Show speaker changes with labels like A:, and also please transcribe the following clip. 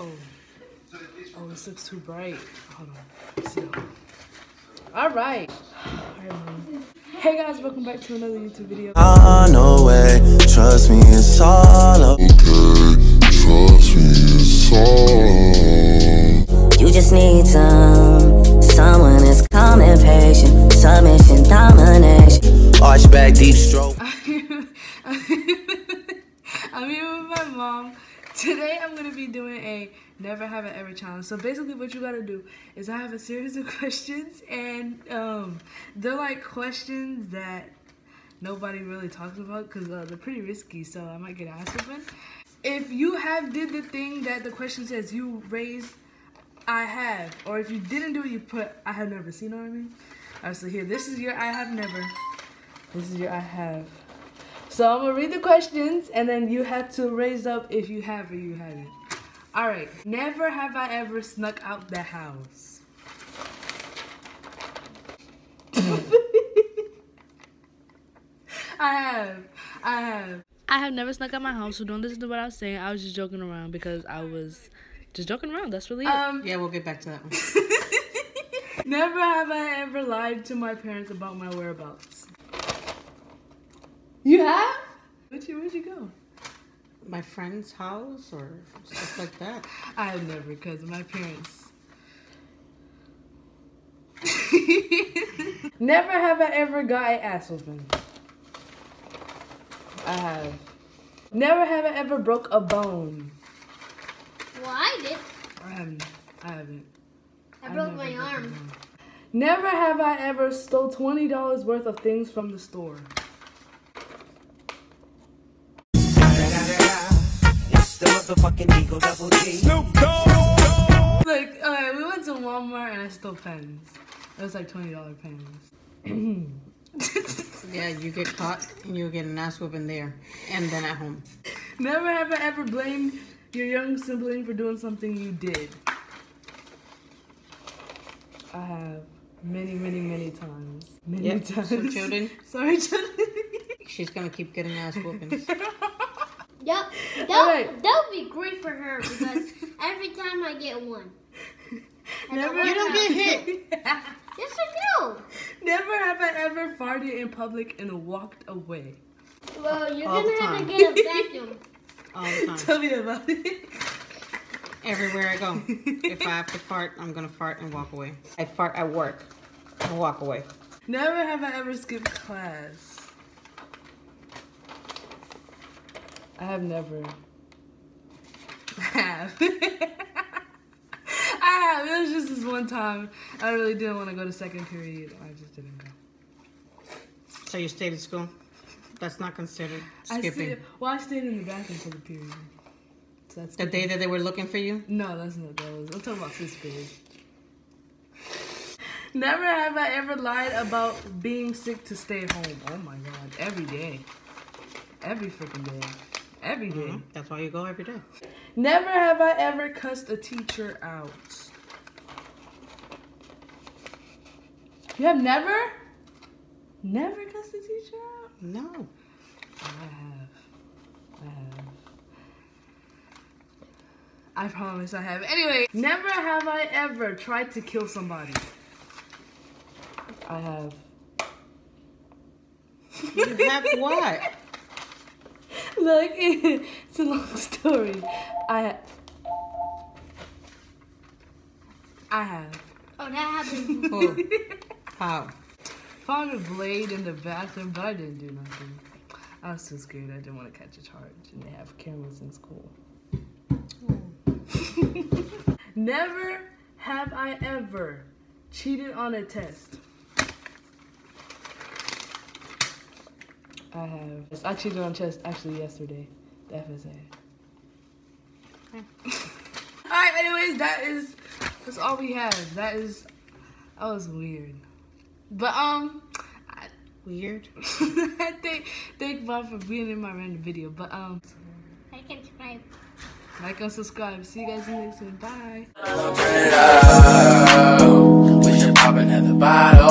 A: Oh, this looks too bright. Hold on. Let's see. All right. Hey guys, welcome back to another YouTube video.
B: No way, trust me, it's all okay. Trust me, it's all. You just need someone that's calm and patient. Submission, domination. Arch back, deep stroke.
A: I'm here with my mom. Today I'm gonna be doing a never have I ever challenge. So basically what you gotta do is I have a series of questions, and they're like questions that nobody really talks about because they're pretty risky, so I might get asked them. If you did the thing that the question says, you raise I have, or if you didn't do it, you put I have never. See, you know what I mean? Alright, so here, this is your I have never. This is your I have. So I'm gonna read the questions, and then you have to raise up if you have or you haven't. All right. Never have I ever snuck out the house. I have never snuck out my house, so don't listen to what I was saying. I was just joking around because I was just joking around. That's really it.
C: Yeah, we'll get back to that one.
A: Never have I ever lied to my parents about my whereabouts. You have? Where'd you go?
C: My friend's house or stuff like that.
A: I have never, because of my parents. Never have I ever got an ass whooping. I have. Never have I ever broke a bone.
D: Well, I did.
A: I haven't.
D: I broke my arm.
A: Never have I ever stole $20 worth of things from the store.
B: The motherfucking Eagle Double G. Snoop Dogg.
A: Like, alright, we went to Walmart and I stole pens. It was like $20 pens.
C: Yeah, you get caught and you get an ass whooping there and then at home.
A: Never have I ever blamed your young sibling for doing something you did. I have many times. Many times.
C: So children.
A: Sorry, children.
C: She's gonna keep getting ass whoopings.
D: Yep, that would be great for her because every time I get one.
C: You don't get hit.
D: Yes, I do.
A: Never have I ever farted in public and walked away.
D: Well, you're
C: All
D: gonna
C: the
D: have to
C: time.
D: get a vacuum.
C: All the time.
A: Tell me about it.
C: Everywhere I go. If I have to fart, I'm gonna fart and walk away. I fart at work and walk away.
A: Never have I ever skipped class. I have never. I have. I have. It was just this one time. I really didn't want to go to second period. I just didn't go.
C: So you stayed at school? That's not considered skipping.
A: I stayed in the bathroom for the period. So that's
C: The day that they were looking for you?
A: No, that's not that was. I'm talking about sixth period. Never have I ever lied about being sick to stay home. Oh my god. Every day. Every freaking day. Every day.
C: Mm-hmm. That's why you go every day.
A: Never have I ever cussed a teacher out. You have never? Never cussed a teacher out?
C: No.
A: I have. I promise I have. Anyway, never have I ever tried to kill somebody. I have.
C: You have what?
A: Look, it's a long story. I have.
D: Oh, that happened.
C: Oh. How?
A: Found a blade in the bathroom, but I didn't do nothing. I was too scared. I didn't want to catch a charge, and they have cameras in school. Never have I ever cheated on a test. I have. I cheated on chess actually yesterday. The FSA. Alright, anyways, that's all we have. That was weird. But
C: Weird.
A: thank Bob for being in my random video. But
D: Like and subscribe.
A: like and subscribe. See you guys in the next one. Bye.
B: Turn it up. We should pop another bottle.